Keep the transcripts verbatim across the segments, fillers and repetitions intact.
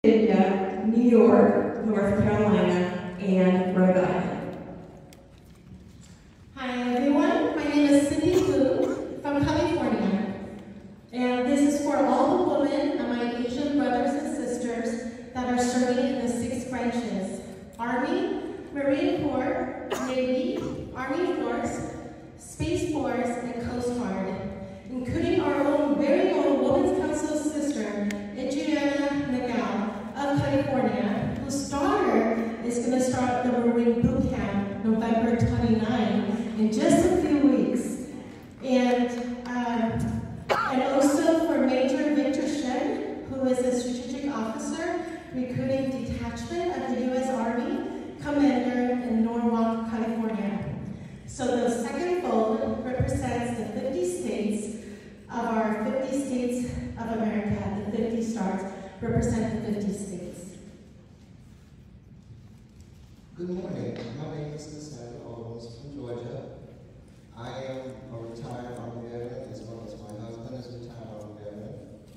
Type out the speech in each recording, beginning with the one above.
Virginia, New York, North Carolina, and Rhode Island. Hi everyone, my name is Cindy Wu from California, and this is for all the women and my Asian brothers and sisters that are serving in the six branches: Army, Marine Corps, Navy, Army Force, Space Force, and Coast Guard, including our own very own Women's Council sister, of California, whose daughter is going to start the Marine Boot Camp November twenty-ninth in just a few weeks. And, um, and also for Major Victor Shen, who is a strategic officer, recruiting detachment of the U S Army Commander in Norwalk, California. So the second fold represents the fifty states of our fifty states of America. The fifty stars represent the fifty states. Good morning. My name is Cassandra Odoms from Georgia. I am a retired Army veteran, as well as my husband is a retired Army veteran.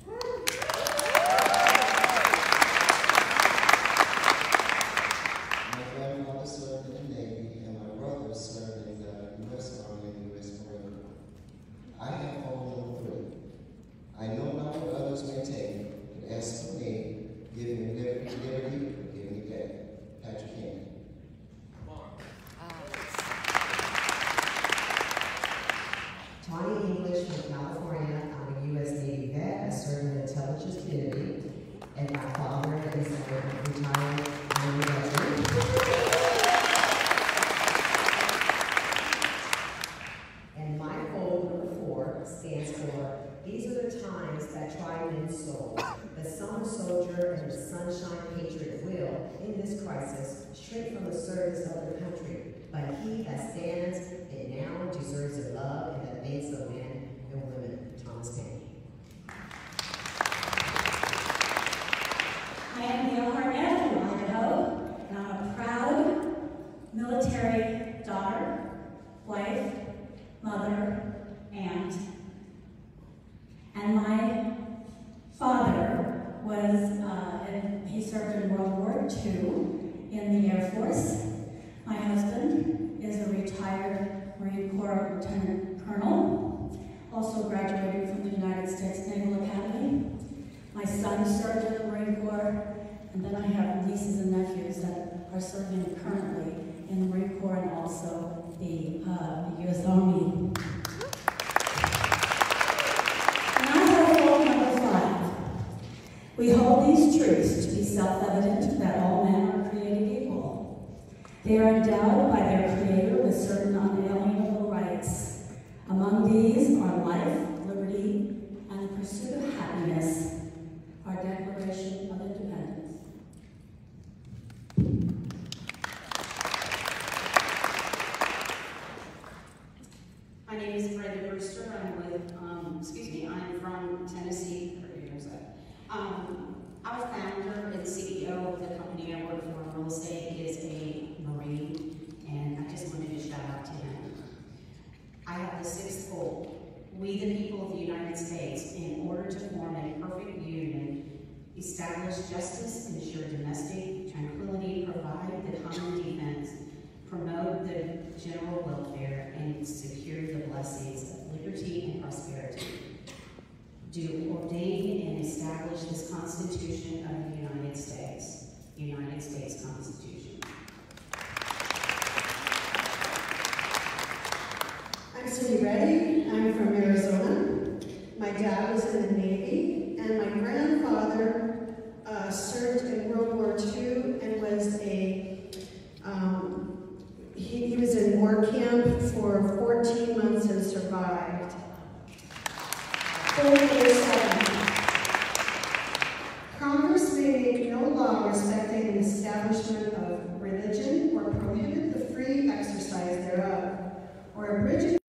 My grandfather served in the Navy, and my brother served in the U S Army and U S Marine Corps. I have followed through. I know not what others may take, but as for me, give me liberty, liberty, give me death. Patriot. Taunee English from California. I'm a U S Navy vet. I serve in the intelligence community, and my father is a retired Army veteran. And my fold number four stands for "These are the times that try men's souls. The summer soldier and the sunshine patriot will, in this crisis, shrink from the service of the country. But he that stands it now deserves the love and the thanks of men and women." Thomas Paine. I am Neil Harnett from Idaho, and I'm a proud military daughter, wife, mother, aunt. And my father was, uh, in, he served in World War Two in the Air Force. My husband is a retired Marine Corps Lieutenant Colonel, also graduated from the United States Naval Academy. My son served in the Marine Corps, and then I have nieces and nephews that are serving currently in the Marine Corps and also the, uh, the U S Army. And I have goal number five. We hold these truths to be self-evident that all men are created equal. They are endowed by their Creator with certain unalienable rights. Among these are life, liberty, and the pursuit of happiness, our Declaration of Independence. My name is Brenda Brewster. I'm with, um, excuse me, I'm from Tennessee. Um, our founder and C E O of the company I work for in real estate is a Marine, and I just wanted to shout out to him. I have the sixth goal. We, the people of the United States, in order to form a perfect union, establish justice, ensure domestic tranquility, provide the common defense, promote the general welfare, and secure the blessings of liberty and prosperity. Do ordain and establish this Constitution of the United States, United States Constitution. I'm Cindy Reddy. I'm from Arizona. My dad was in the Navy, and my grandfather uh, served in World War Two and was a, um, he, he was in war camp for fourteen months and survived. Congress may make no law respecting the establishment of religion or prohibit the free exercise thereof, or abridge